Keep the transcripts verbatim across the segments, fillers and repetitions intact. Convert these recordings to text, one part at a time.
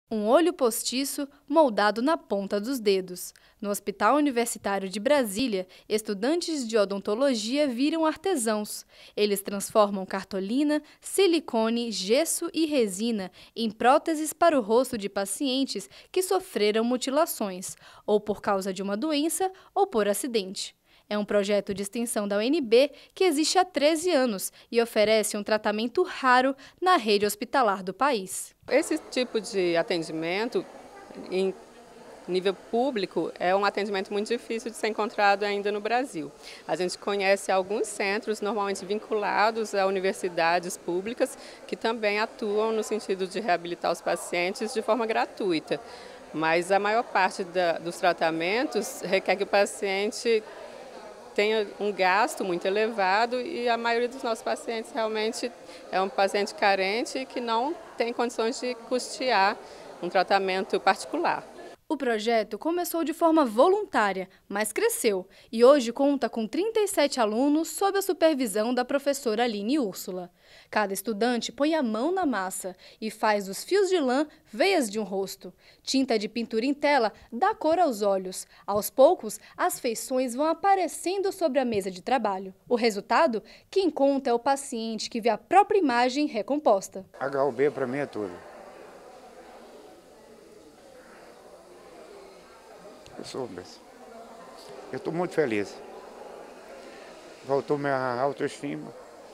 Um olho postiço moldado na ponta dos dedos. No Hospital Universitário de Brasília, estudantes de odontologia viram artesãos. Eles transformam cartolina, silicone, gesso e resina em próteses para o rosto de pacientes que sofreram mutilações, ou por causa de uma doença ou por acidente. É um projeto de extensão da U N B que existe há treze anos e oferece um tratamento raro na rede hospitalar do país. Esse tipo de atendimento em nível público é um atendimento muito difícil de ser encontrado ainda no Brasil. A gente conhece alguns centros, normalmente vinculados a universidades públicas, que também atuam no sentido de reabilitar os pacientes de forma gratuita. Mas a maior parte da, dos tratamentos requer que o paciente tem um gasto muito elevado e a maioria dos nossos pacientes realmente é um paciente carente que não tem condições de custear um tratamento particular. O projeto começou de forma voluntária, mas cresceu e hoje conta com trinta e sete alunos sob a supervisão da professora Aline Úrsula. Cada estudante põe a mão na massa e faz dos fios de lã veias de um rosto. Tinta de pintura em tela dá cor aos olhos. Aos poucos, as feições vão aparecendo sobre a mesa de trabalho. O resultado? Quem conta é o paciente que vê a própria imagem recomposta. H U B para mim é tudo. Eu sou, eu estou muito feliz. Voltou minha autoestima.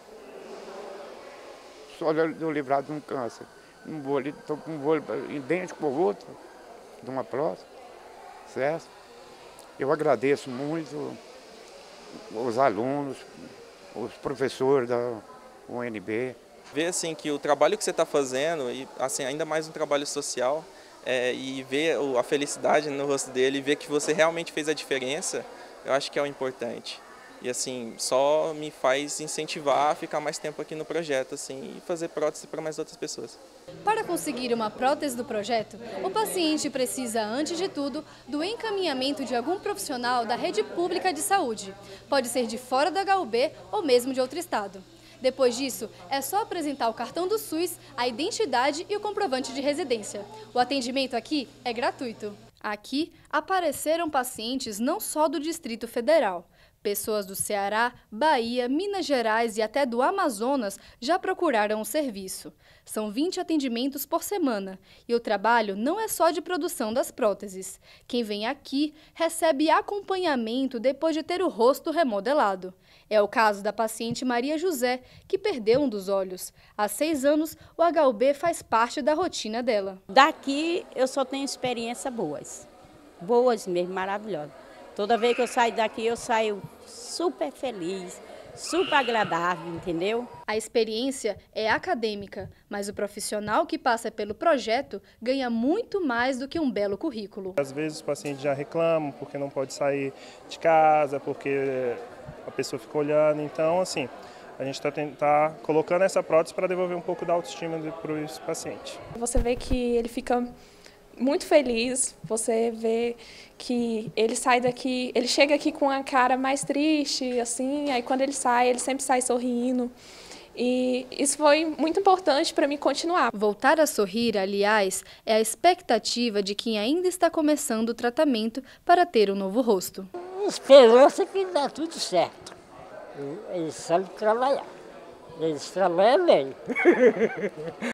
Só deu livrado de um câncer. Um olho, estou com um olho idêntico ao outro, de uma prótese, certo? Eu agradeço muito os alunos, os professores da U N B. Ver assim, que o trabalho que você está fazendo, e assim, ainda mais um trabalho social, É, e ver a felicidade no rosto dele, ver que você realmente fez a diferença, eu acho que é o importante. E assim, só me faz incentivar a ficar mais tempo aqui no projeto assim, e fazer prótese para mais outras pessoas. Para conseguir uma prótese do projeto, o paciente precisa, antes de tudo, do encaminhamento de algum profissional da rede pública de saúde. Pode ser de fora da H U B ou mesmo de outro estado. Depois disso, é só apresentar o cartão do SUS, a identidade e o comprovante de residência. O atendimento aqui é gratuito. Aqui apareceram pacientes não só do Distrito Federal. Pessoas do Ceará, Bahia, Minas Gerais e até do Amazonas já procuraram o serviço. São vinte atendimentos por semana e o trabalho não é só de produção das próteses. Quem vem aqui recebe acompanhamento depois de ter o rosto remodelado. É o caso da paciente Maria José, que perdeu um dos olhos. Há seis anos, o H U B faz parte da rotina dela. Daqui eu só tenho experiências boas, boas mesmo, maravilhosas. Toda vez que eu saio daqui, eu saio super feliz, super agradável, entendeu? A experiência é acadêmica, mas o profissional que passa pelo projeto ganha muito mais do que um belo currículo. Às vezes os pacientes já reclamam porque não pode sair de casa, porque a pessoa fica olhando. Então, assim, a gente está tá colocando essa prótese para devolver um pouco da autoestima para os pacientes. Você vê que ele fica muito feliz, você vê que ele sai daqui, ele chega aqui com a cara mais triste, assim, aí quando ele sai, ele sempre sai sorrindo. E isso foi muito importante para mim continuar. Voltar a sorrir, aliás, é a expectativa de quem ainda está começando o tratamento para ter um novo rosto. Esperança que dá tudo certo. Eles sabem trabalhar. Eles trabalham bem.